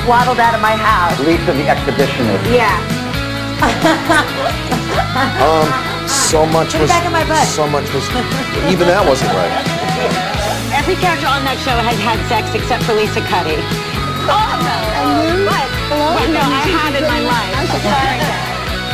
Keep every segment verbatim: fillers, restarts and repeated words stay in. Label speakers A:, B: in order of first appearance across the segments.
A: waddled out of my house.
B: Lisa the exhibitionist.
A: Yeah.
C: Um, so much
A: Put it
C: was,
A: back in my butt.
C: so much was, even that wasn't right.
D: Every character on that show has had sex except for Lisa Cuddy. Oh, no. What? What? No, I had in my life. I'm sorry.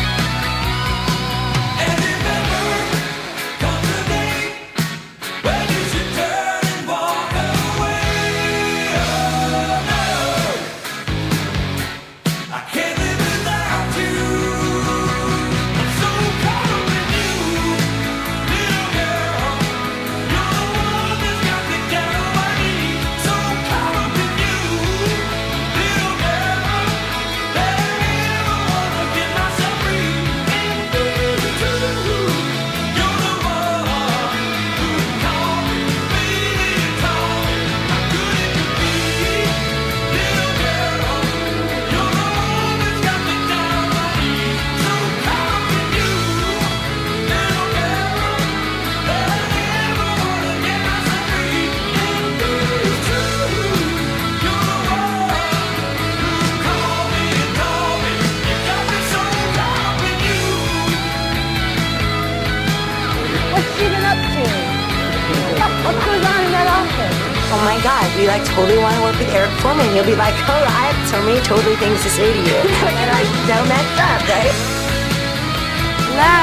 A: What goes on in that office? Oh my God, you like totally want to work with Eric Foreman. You'll be like, oh, I have so many totally things to say to you. And I don't mess up, right? Hello?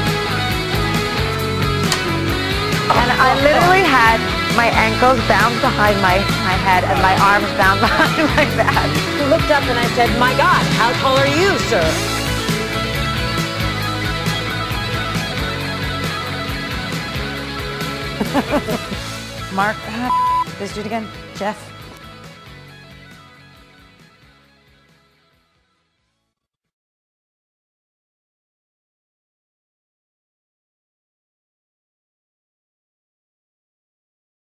A: And I literally had my ankles bound behind my, my head and my arms bound behind my back.
D: I looked up and I said, my God, how tall are you, sir?
A: Mark, let's do it again. Jeff.